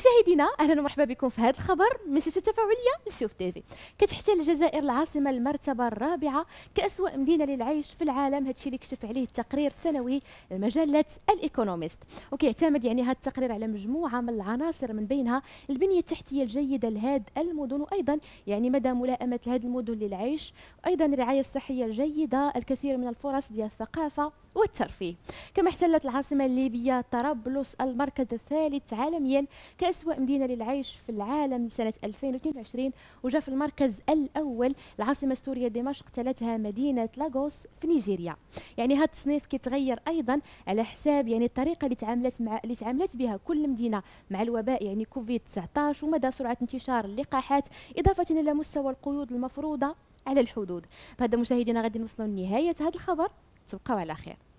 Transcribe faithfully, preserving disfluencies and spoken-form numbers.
مشاهدينا اهلا ومرحبا بكم في هذا الخبر من شاشه تفاعليه لشوف تيفي. كتحتل الجزائر العاصمه المرتبه الرابعه كأسوأ مدينه للعيش في العالم. هادشي اللي كشف عليه التقرير السنوي لمجله الايكونوميست، وكيعتمد يعني هذا التقرير على مجموعه من العناصر من بينها البنيه التحتيه الجيده لهذه المدن، وايضا يعني مدى ملائمه هذه المدن للعيش، وايضا الرعايه الصحيه الجيده، الكثير من الفرص ديال الثقافه والترفيه. كما احتلت العاصمه الليبيه طرابلس المركز الثالث عالميا كأسوأ مدينه للعيش في العالم سنه ألفين واثنين وعشرين، وجاء في المركز الاول العاصمه السوريه دمشق تلتها مدينه لاغوس في نيجيريا. يعني هذا التصنيف كيتغير ايضا على حساب يعني الطريقه اللي تعاملت مع اللي تعاملت بها كل مدينه مع الوباء يعني كوفيد تسعطاش، ومدى سرعه انتشار اللقاحات، اضافه الى مستوى القيود المفروضه على الحدود. بهذا مشاهدينا غادي نوصلوا لنهايه هذا الخبر، تبقوا على خير.